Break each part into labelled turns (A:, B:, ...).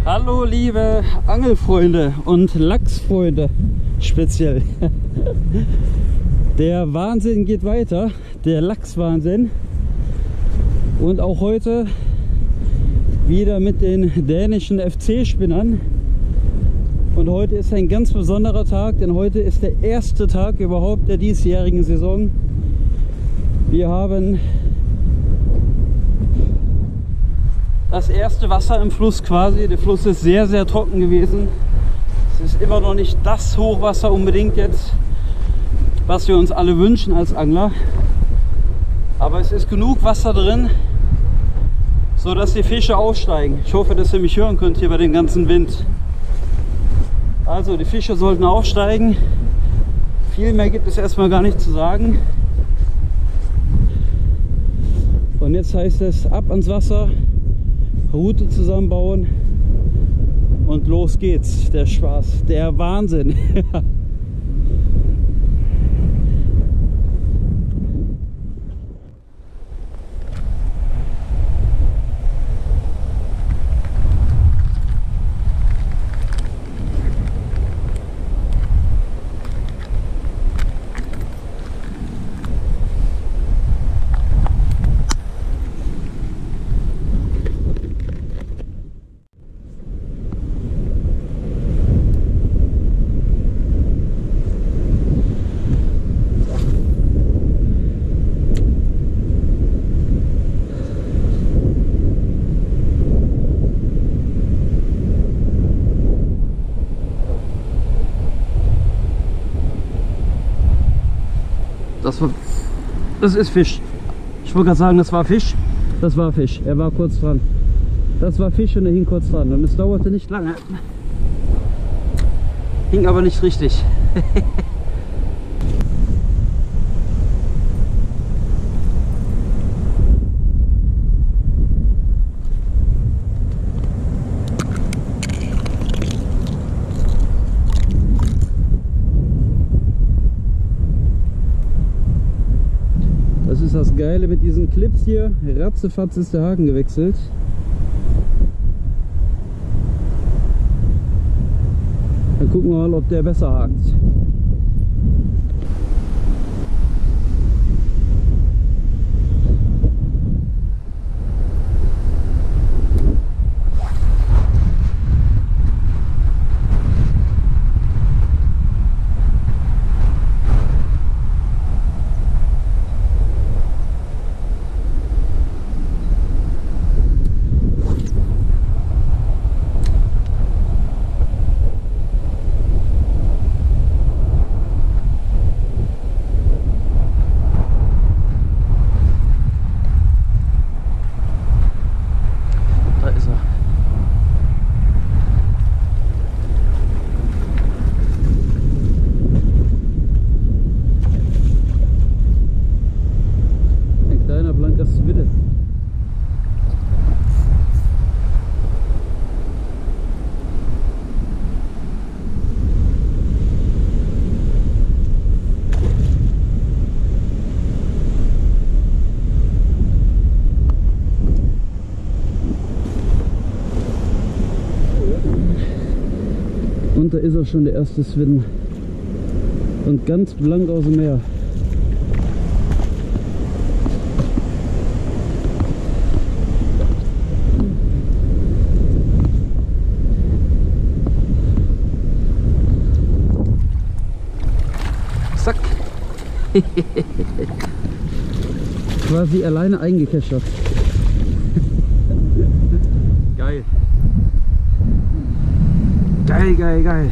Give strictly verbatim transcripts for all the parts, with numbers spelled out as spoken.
A: Hallo liebe Angelfreunde und Lachsfreunde speziell. Der Wahnsinn geht weiter, der Lachswahnsinn. Und auch heute wieder mit den dänischen F C-Spinnern. Und heute ist ein ganz besonderer Tag, denn heute ist der erste Tag überhaupt der diesjährigen Saison. Wir haben das erste Wasser im Fluss quasi. Der Fluss ist sehr, sehr trocken gewesen. Es ist immer noch nicht das Hochwasser unbedingt jetzt, was wir uns alle wünschen als Angler. Aber es ist genug Wasser drin, so dass die Fische aussteigen. Ich hoffe, dass ihr mich hören könnt hier bei dem ganzen Wind. Also die Fische sollten aufsteigen. Viel mehr gibt es erstmal gar nicht zu sagen. Und jetzt heißt es ab ans Wasser, Route zusammenbauen und los geht's. Der Spaß, der Wahnsinn. Das, war, das ist Fisch. Ich wollte gerade sagen, das war Fisch. Das war Fisch. Er war kurz dran. Das war Fisch und er hing kurz dran. Und es dauerte nicht lange. Hing aber nicht richtig. Das ist das Geile mit diesen Clips hier. Ratzefatz ist der Haken gewechselt. Dann gucken wir mal, ob der besser hakt. Und da ist auch schon der erste Swin. Und ganz blank aus dem Meer. Zack. Quasi alleine eingekeschert. Geil. Geil, geil, geil.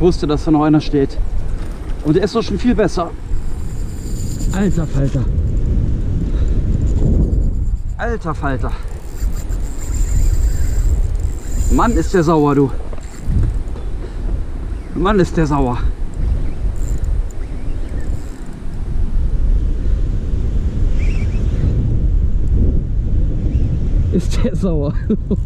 A: wusste, dass da noch einer steht. Und der ist doch schon viel besser. Alter Falter. Alter Falter. Mann, ist der sauer, du. Mann, ist der sauer. Ist der sauer.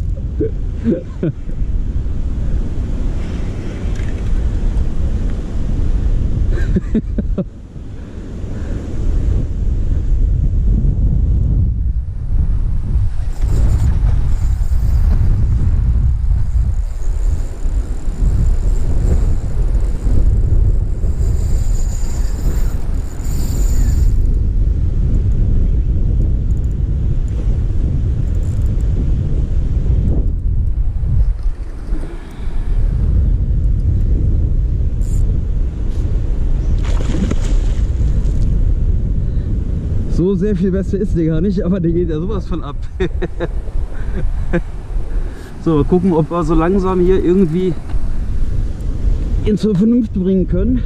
A: So sehr viel besser ist der gar nicht, aber der geht ja sowas von ab. So, mal gucken, ob wir so langsam hier irgendwie ihn zur Vernunft bringen können.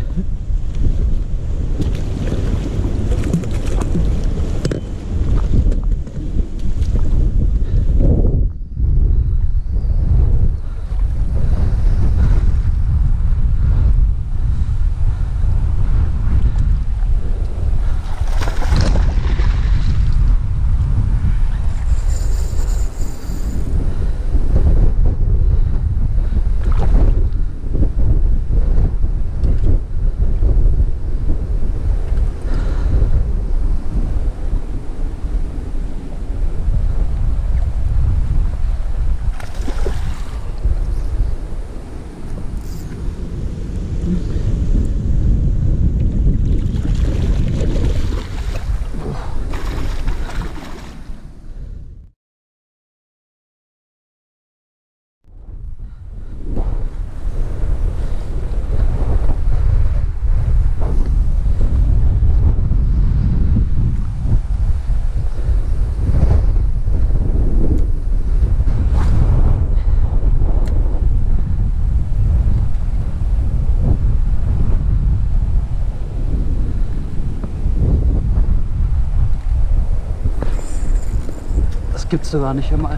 A: Gibt's da gar nicht einmal.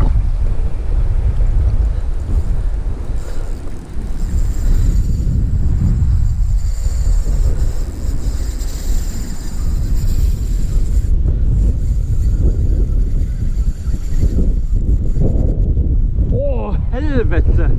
A: Oh, Helvete!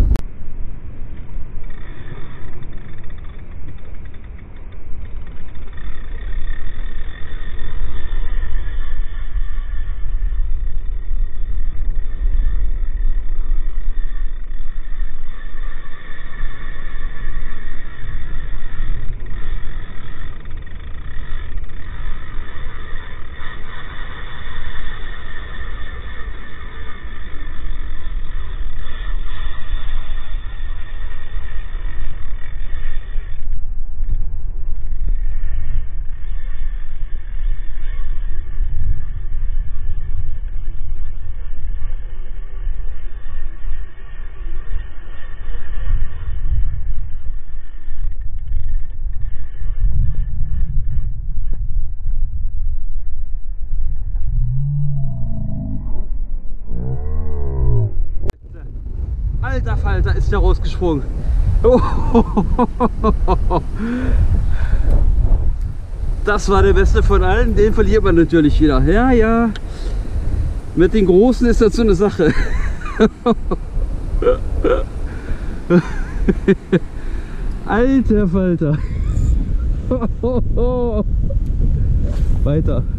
A: Alter Falter, ist der rausgesprungen. Das war der beste von allen. Den verliert man natürlich wieder. Ja, ja. Mit den Großen ist das so eine Sache. Alter Falter. Weiter.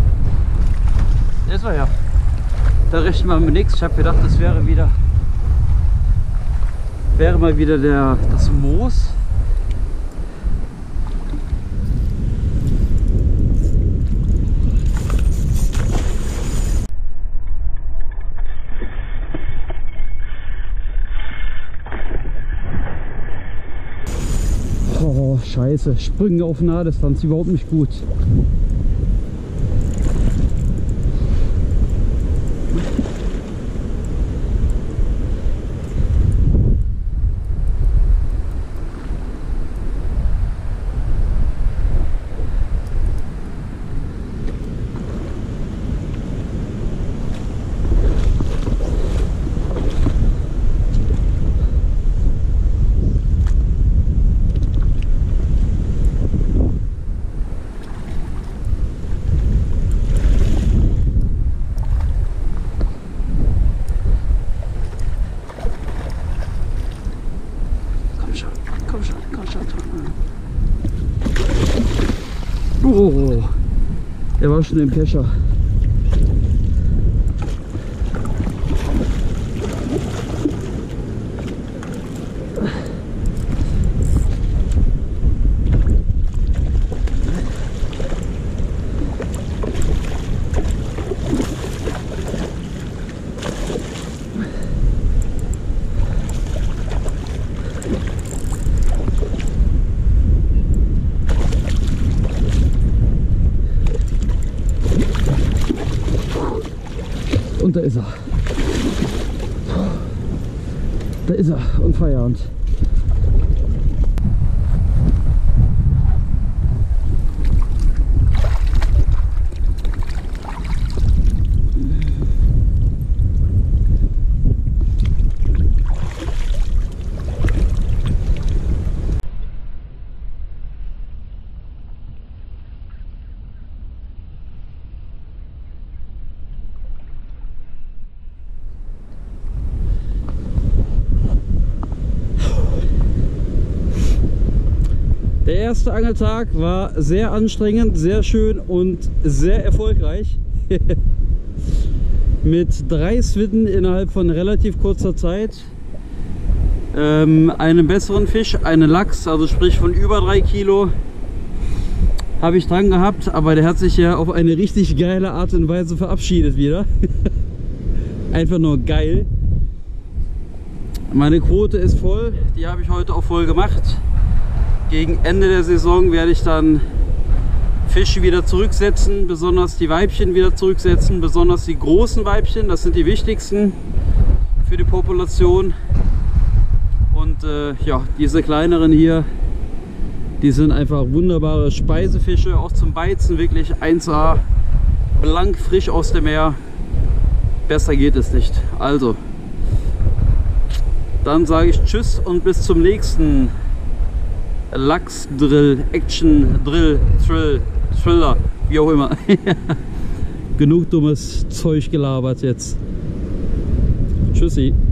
A: Da rechnen wir mit nichts. Ich habe gedacht, das wäre wieder wäre mal wieder der, das Moos. Oh, scheiße. Sprünge auf Nahdistanz überhaupt nicht gut. Oh, der war schon im Kescher. Und da ist er. Da ist er und Feierabend. Der erste Angeltag war sehr anstrengend, sehr schön und sehr erfolgreich. Mit drei Switten innerhalb von relativ kurzer Zeit. Ähm, einen besseren Fisch, einen Lachs, also sprich von über drei Kilo, habe ich dran gehabt, aber der hat sich ja auf eine richtig geile Art und Weise verabschiedet wieder. Einfach nur geil. Meine Quote ist voll, die habe ich heute auch voll gemacht. Gegen Ende der Saison werde ich dann Fische wieder zurücksetzen, besonders die Weibchen wieder zurücksetzen, besonders die großen Weibchen, das sind die wichtigsten für die Population. Und äh, ja, diese kleineren hier, die sind einfach wunderbare Speisefische, auch zum Beizen wirklich eins A, blank frisch aus dem Meer. Besser geht es nicht. Also, dann sage ich Tschüss und bis zum nächsten Lachs-Drill, Action-Drill, Thrill, Thriller, wie auch immer. Genug dummes Zeug gelabert jetzt. Tschüssi.